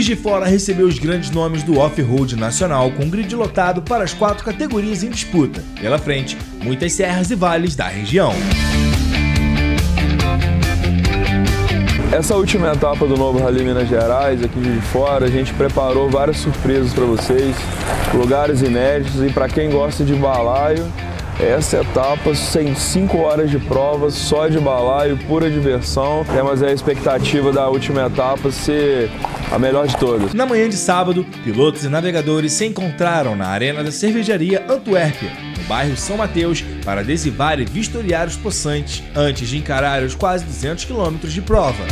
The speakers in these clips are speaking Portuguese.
Juiz de Fora recebeu os grandes nomes do off-road nacional com grid lotado para as 4 categorias em disputa. Pela frente, muitas serras e vales da região. Essa última etapa do novo Rally Minas Gerais, aqui de Fora, a gente preparou várias surpresas para vocês, lugares inéditos, e para quem gosta de balaio, essa etapa tem 5 horas de prova só de balaio, pura diversão. Temos a expectativa da última etapa ser a melhor de todas. Na manhã de sábado, pilotos e navegadores se encontraram na Arena da Cervejaria Antuérpia, no bairro São Mateus, para adesivar e vistoriar os possantes antes de encarar os quase 200 quilômetros de prova.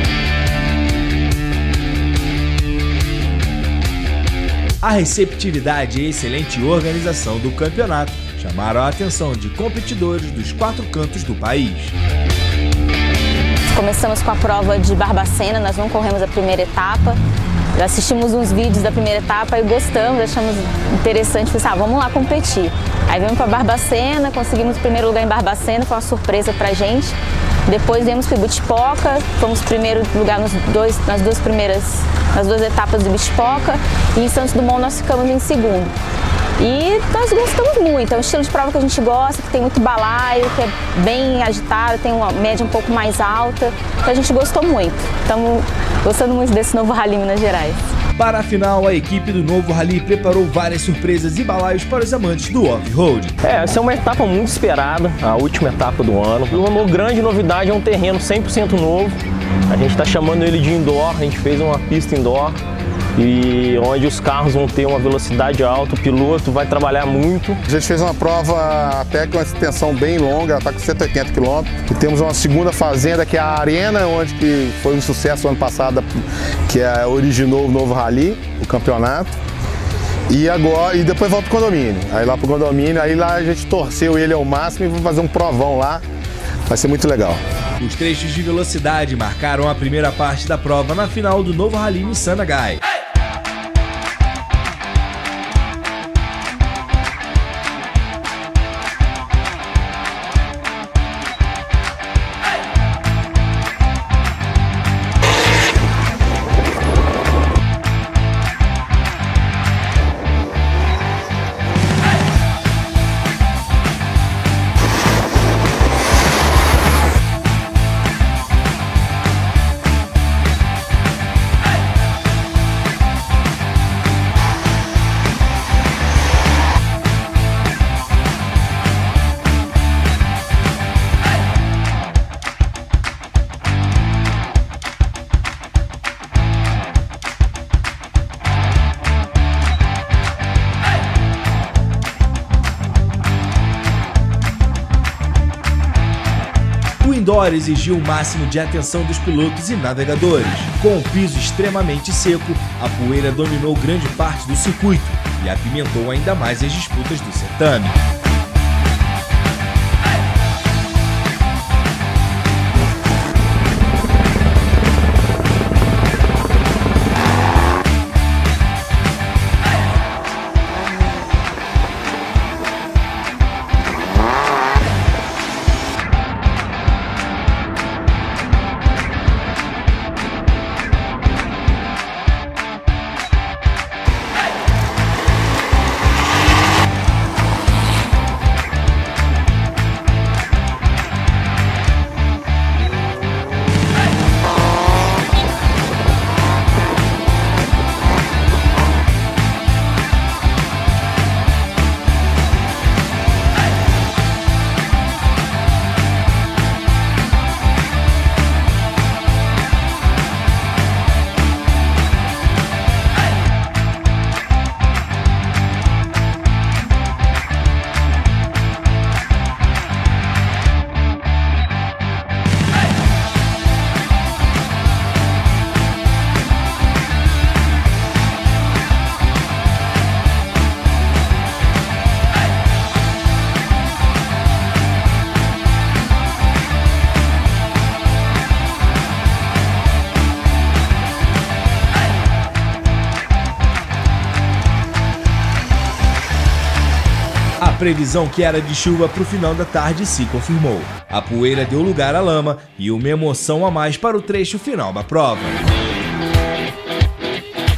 A receptividade e excelente organização do campeonato chamaram a atenção de competidores dos 4 cantos do país. Começamos com a prova de Barbacena, nós não corremos a primeira etapa. Já assistimos uns vídeos da primeira etapa e gostamos, achamos interessante, pensar, vamos lá competir. Aí viemos para Barbacena, conseguimos o primeiro lugar em Barbacena, foi uma surpresa pra gente. Depois viemos para Ibitipoca, fomos primeiro lugar nas duas etapas do Ibitipoca, e em Santos Dumont nós ficamos em segundo. E nós gostamos muito, é um estilo de prova que a gente gosta, que tem muito balaio, que é bem agitado, tem uma média um pouco mais alta, então a gente gostou muito. Estamos gostando muito desse novo Rally Minas Gerais. Para a final, a equipe do novo Rally preparou várias surpresas e balaios para os amantes do off-road. Essa é uma etapa muito esperada, a última etapa do ano. Uma grande novidade é um terreno 100% novo, a gente está chamando ele de indoor, a gente fez uma pista indoor, e onde os carros vão ter uma velocidade alta, o piloto vai trabalhar muito. A gente fez uma prova até com uma extensão bem longa, ela está com 180 km. E temos uma segunda fazenda que é a Arena, onde que foi um sucesso ano passado, que originou o novo Rally, o campeonato. E depois volta para o condomínio. Aí lá para o condomínio, aí lá a gente torceu ele ao máximo e vamos fazer um provão lá. Vai ser muito legal. Os trechos de velocidade marcaram a primeira parte da prova na final do novo Rally Nissan Nagai. O indoor exigiu o máximo de atenção dos pilotos e navegadores. Com o piso extremamente seco, a poeira dominou grande parte do circuito e apimentou ainda mais as disputas do certame. A previsão que era de chuva para o final da tarde se confirmou. A poeira deu lugar à lama e uma emoção a mais para o trecho final da prova.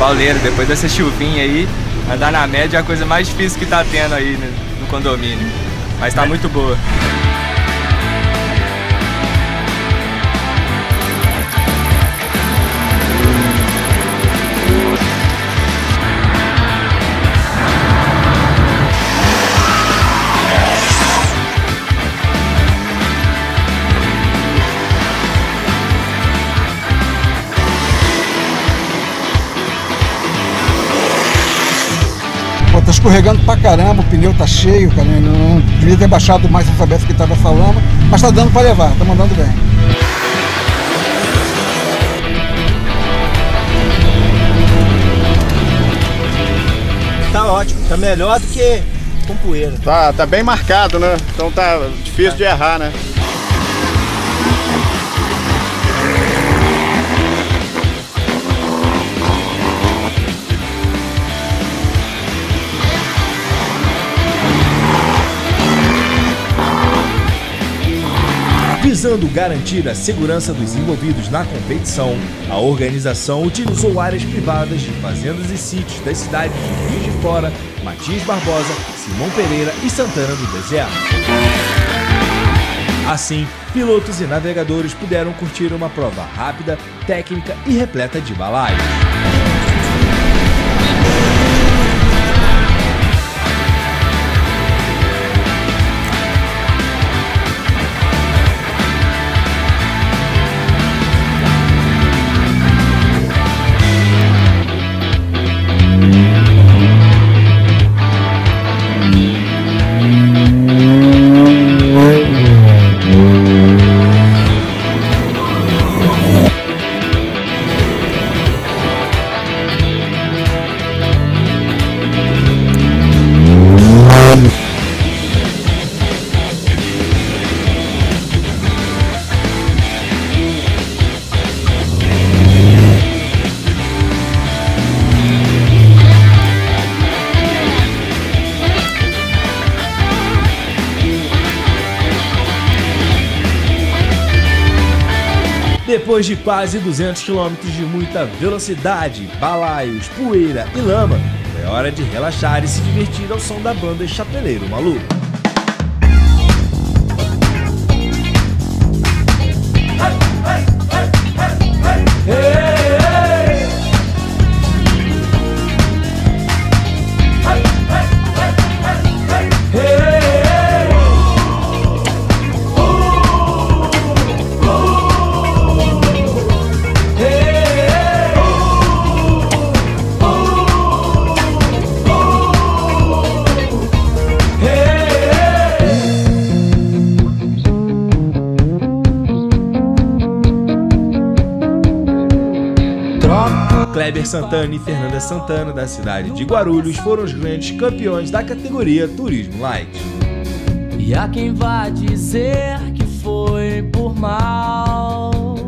pauleiro, depois dessa chuvinha aí, andar na média é a coisa mais difícil que tá tendo aí no condomínio. Mas tá muito boa. Pô, tá escorregando pra caramba, o pneu tá cheio, cara. Não devia ter baixado mais se soubesse que tava essa lama, mas tá dando pra levar, tá mandando bem. Tá ótimo, tá melhor do que com poeira. Tá bem marcado, né? Então tá difícil de errar, né? Visando garantir a segurança dos envolvidos na competição, a organização utilizou áreas privadas de fazendas e sítios das cidades de Juiz de Fora, Matias Barbosa, Simão Pereira e Santana do Deserto. Assim, pilotos e navegadores puderam curtir uma prova rápida, técnica e repleta de balaios. Depois de quase 200 km de muita velocidade, balaios, poeira e lama, foi hora de relaxar e se divertir ao som da banda Chapeleiro Maluco. Kleber Santana e Fernanda Santana, da cidade de Guarulhos, foram os grandes campeões da categoria Turismo Light. E há quem vá dizer que foi por mal.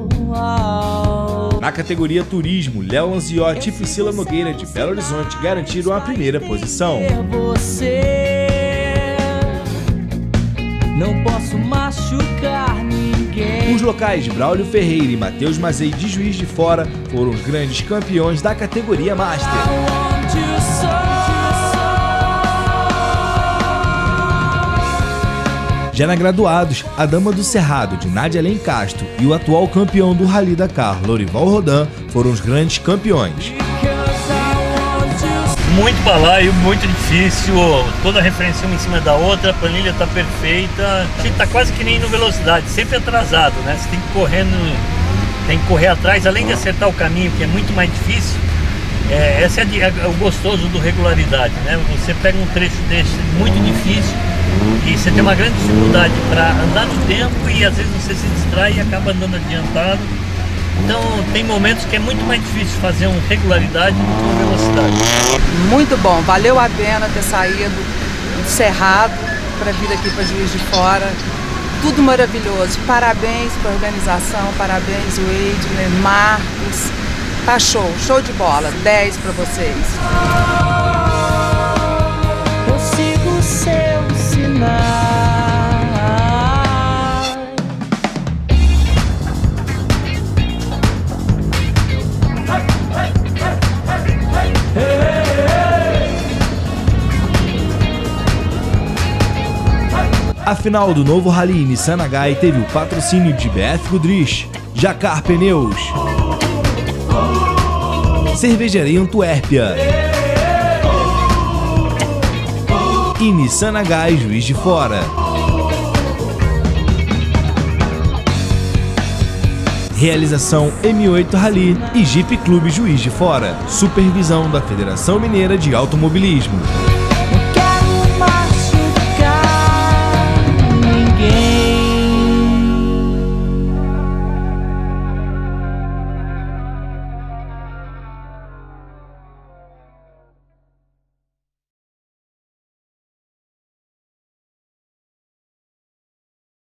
Na categoria Turismo, Léo Anziotti e Priscila Nogueira, de Belo Horizonte, garantiram a primeira posição. Não posso machucar ninguém. Os locais Braulio Ferreira e Matheus Mazei, de Juiz de Fora, foram os grandes campeões da categoria Master. Já na graduados, a dama do Cerrado, de Nádia Lencastro, e o atual campeão do Rally Dakar, Lorival Rodan, foram os grandes campeões. Muito balaio, muito difícil, toda a referência uma em cima da outra, a planilha tá perfeita, a gente tá quase que nem no velocidade, sempre atrasado, né? Você tem que correr atrás, além de acertar o caminho, que é muito mais difícil. Esse é o gostoso do regularidade, né? Você pega um trecho desse muito difícil e você tem uma grande dificuldade para andar no tempo e às vezes você se distrai e acaba andando adiantado. Então tem momentos que é muito mais difícil fazer uma regularidade do que uma velocidade. Muito bom, valeu a pena ter saído do Cerrado para vir aqui para Juiz de Fora. Tudo maravilhoso, parabéns para a organização, parabéns Wade, Marcos. Tá show, show de bola, 10 para vocês. Eu sigo seu sinal. A final do novo Rally Nissan Nagai teve o patrocínio de BF Goodrich, Jacar Pneus, Cervejaria Antuérpia e Nissan Nagai Juiz de Fora. Realização M8 Rally e Jeep Clube Juiz de Fora. Supervisão da Federação Mineira de Automobilismo.